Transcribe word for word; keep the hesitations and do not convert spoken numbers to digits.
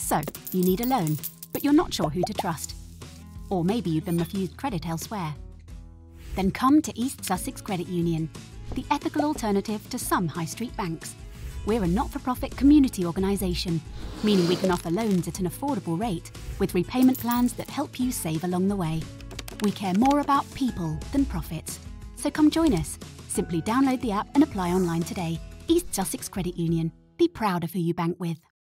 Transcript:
So, you need a loan, but you're not sure who to trust. Or maybe you've been refused credit elsewhere. Then come to East Sussex Credit Union, the ethical alternative to some high street banks. We're a not-for-profit community organisation, meaning we can offer loans at an affordable rate with repayment plans that help you save along the way. We care more about people than profits. So come join us. Simply download the app and apply online today. East Sussex Credit Union. Be proud of who you bank with.